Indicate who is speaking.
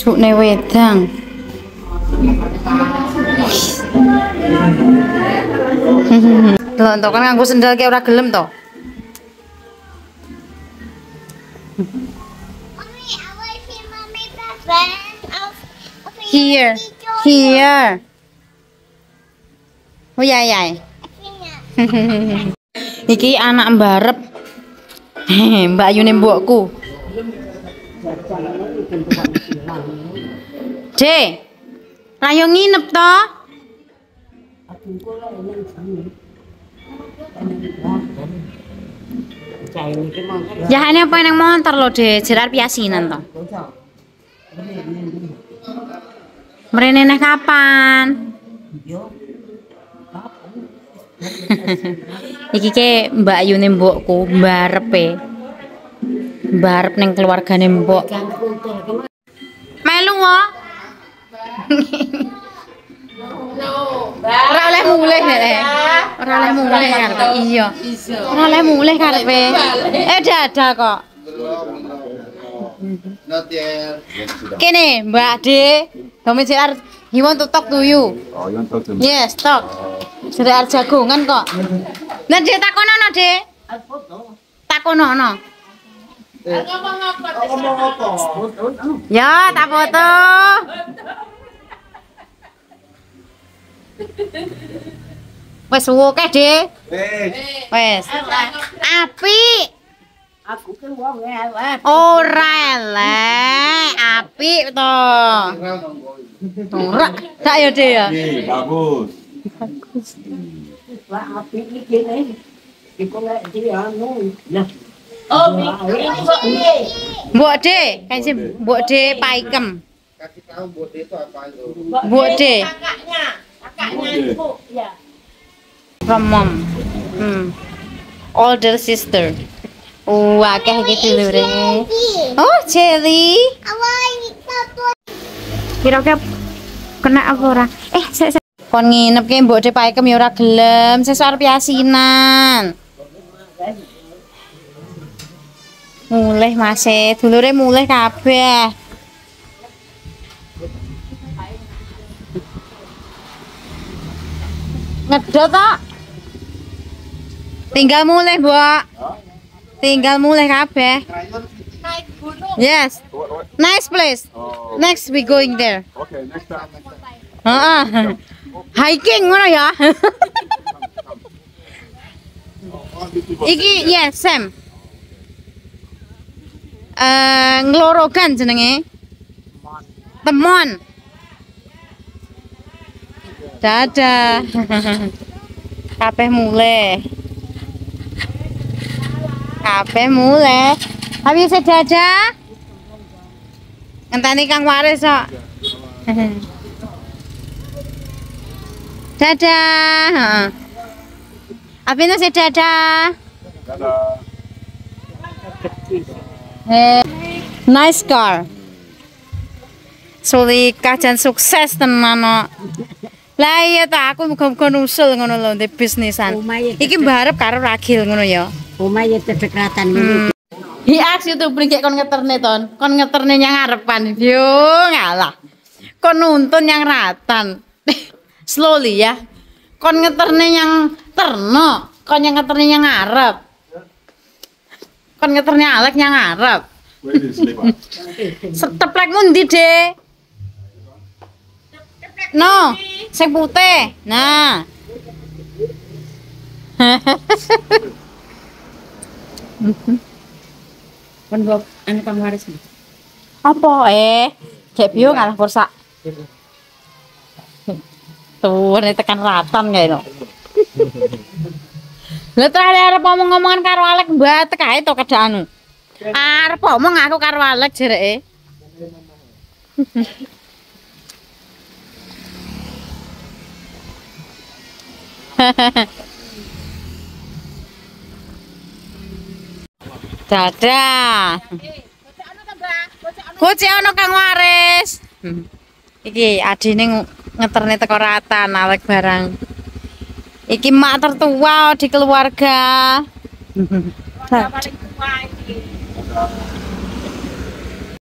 Speaker 1: Cukne wedang. Delok to kan nganggo sendal kayak ora gelem to. Here. Here. Oh ya ya. Iki anak mbarep. Mbak Yune mbokku. Dek. Ayo nginep to. Ya ini apa yang montor lo deh, jerar piasinan toh. Mrene neh kapan? Iki ke Mbak Yune mbokku, mbarepe. Mbarep ning keluargane mbok. Melu wo. Ora oleh mulih nek. Ora oleh mulih karepe. Iya. Ora oleh mulih karepe. Dadah kok. Kene, Mbak De. Kami jelar he want to talk to you.
Speaker 2: Oh, you want to talk to me?
Speaker 1: Yes, talk. Jelar jagongan kok. Nah, De takonono, De. Takonono. Ya, tak foto. Wes woke, De. Wes. Apik.
Speaker 3: Aku kan wong elek.
Speaker 1: Ora elek, apik to. Ora, tak ya, De ya.
Speaker 2: Bagus.
Speaker 3: Wah, apik iki kene. Iku lek dianu. Nah.
Speaker 4: Oh, ini
Speaker 1: Mbok De, kan sih Mbok De Paikem.
Speaker 5: Kasih tahu Mbok De itu apa itu?
Speaker 1: Mbok De
Speaker 4: kakaknya ibu, ya.
Speaker 1: from mom. Older sister. Akeh iki dulure. Oh, jelly. Kira-kira kena apa ora? Kon nginep ke Mbok De Paikem ya ora gelem, sesuk arep yasinan. Mulih Mas, dulure mulih kabeh. Ngedot tok. Tinggal mulih, Mbok. Tinggal mulih kabeh. Yes. Nice place. Next we going there.
Speaker 2: Okay, next time.
Speaker 1: Heeh. Hiking ngono ya. Iki yes, Sam. Nglorogan jenenge. Temon. Dadah. Kabeh mulih. Kabeh mulih. Habis dadah. Ngenteni Kang Waris kok. Dadah. Heeh. Habis dadah.
Speaker 2: Dadah.
Speaker 1: Nice car. Sulika jan sukses tenan kok. Lah iya ta aku muga-muga nusul ngono lho ndek bisnisan. Iki mbarep karo Ragil ngono ya.
Speaker 3: Omahe terdekatan ngene.
Speaker 1: He ask you to bring kon ngeterne ton. Kon ngeterne yang ngarepan. Yo ngalah. Kon nuntun yang ratan. Slowly ya. Kon ngeterne yang terno, kon yang ngeterne yang ngarep. Kon ngeterne Alek yang ngarep.
Speaker 2: Where is Lepa?
Speaker 1: Seteplekmu ndi, Dek? No, sing putih. Nah.
Speaker 3: Kon mbok anu Kang Waris.
Speaker 1: Apa Cek Bio ngalah kursa. Tuh, ini tekan ratan kayak no. Lah terakhir arep ngomong-ngomongan karo Alek mbatek ae to kedaanu. Arep ngomong aku karo Alek jereke. Dadah. Gocek ono Kang Waris. Iki adine ngeterne teko ratan Alek barang. Iki mak tertua di keluarga.
Speaker 4: Paling tua iki.